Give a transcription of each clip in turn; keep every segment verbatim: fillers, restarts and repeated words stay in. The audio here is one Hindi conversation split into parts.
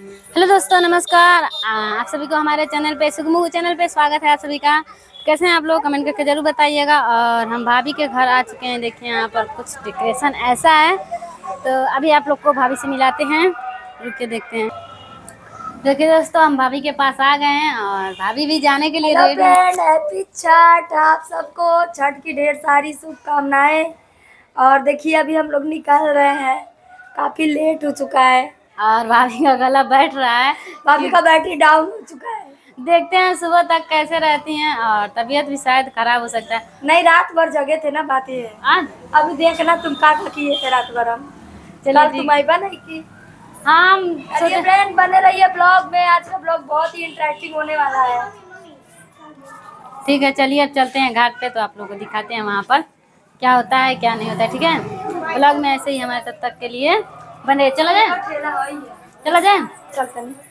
हेलो दोस्तों, नमस्कार। आ, आप सभी को हमारे चैनल पे सुगमू चैनल पे स्वागत है। आप सभी का कैसे हैं आप लोग, कमेंट करके जरूर बताइएगा। और हम भाभी के घर आ चुके हैं। देखिए यहाँ पर कुछ डेकोरेशन ऐसा है, तो अभी आप लोग को भाभी से मिलाते हैं। रुक के देखते हैं। देखिए दोस्तों, हम भाभी के पास आ गए हैं और भाभी भी जाने के लिए रेडी है। हैप्पी छठ, आप सबको छठ की ढेर सारी शुभकामनाएं। और देखिए अभी हम लोग निकल रहे हैं, काफी लेट हो चुका है और भाभी का गला बैठ रहा है, भाभी का बैटरी डाउन हो चुका है। देखते हैं सुबह तक कैसे रहती हैं, और तबीयत भी शायद खराब हो सकता है। नहीं, रात भर जगे थे ना, बात ये है। आज अभी देखना तुम का किए थे रात भर। हम चलिए कल तुम आईबा नहीं की। हाँ, चलिए फ्रेंड, बने रहिए ब्लॉग में। आज का ब्लॉग बहुत ही इंटरेस्टिंग होने वाला है। ठीक है, चलिए अब चलते हैं घाट पे, तो आप लोगों को दिखाते हैं वहाँ पर क्या होता है क्या नहीं होता है। ठीक है, ब्लॉग में ऐसे ही हमारे तब तक के लिए बने। चला जाए चला जाए चलते नहीं।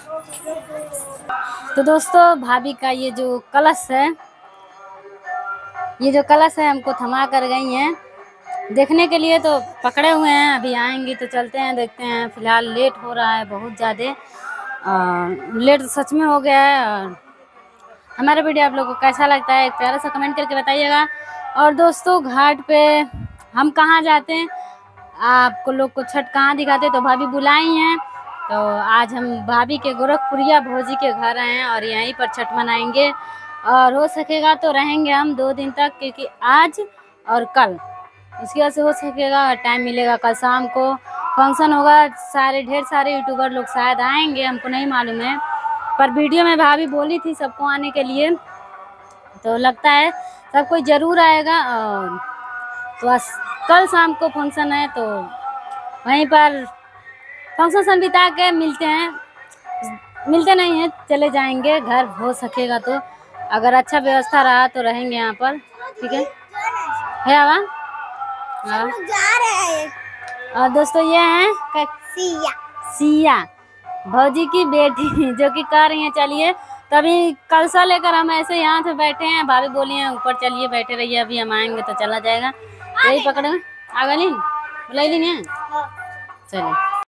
तो दोस्तों, भाभी का ये जो कलश है, ये जो कलश है हमको थमा कर गई हैं देखने के लिए, तो पकड़े हुए हैं। अभी आएंगी तो चलते हैं, देखते हैं। फिलहाल लेट हो रहा है बहुत ज़्यादा, लेट सच में हो गया है। और हमारा वीडियो आप लोगों को कैसा लगता है, एक प्यारा सा कमेंट करके बताइएगा। और दोस्तों, घाट पे हम कहाँ जाते हैं, आपको लोग को छठ कहाँ दिखाते हैं, तो भाभी बुलाई हैं। तो आज हम भाभी के गोरखपुरिया भौजी के घर आए हैं और यहीं पर छठ मनाएंगे। और हो सकेगा तो रहेंगे हम दो दिन तक, क्योंकि आज और कल इसकी वजह से हो सकेगा टाइम मिलेगा। कल शाम को फंक्शन होगा, सारे ढेर सारे यूट्यूबर लोग शायद आएंगे, हमको नहीं मालूम है, पर वीडियो में भाभी बोली थी सबको आने के लिए, तो लगता है सब कोई ज़रूर आएगा। और तो बस कल शाम को फंक्शन है, तो वहीं पर फंक्शन बिता के मिलते हैं। मिलते नहीं हैं, चले जाएंगे घर, हो सकेगा तो। अगर अच्छा व्यवस्था रहा तो रहेंगे यहाँ पर। ठीक है है आवा हाँ। जा रहे हैं। और दोस्तों, ये हैं सिया सिया भौजी की बेटी, जो कि कह रही हैं चलिए। तभी कलसा लेकर हम ऐसे यहाँ से बैठे हैं। भाभी बोली हैं ऊपर चलिए, बैठे रहिए, अभी हम आएंगे तो चला जाएगा। यही पकड़े आगे नहीं बुलाई नहीं है। चलिए।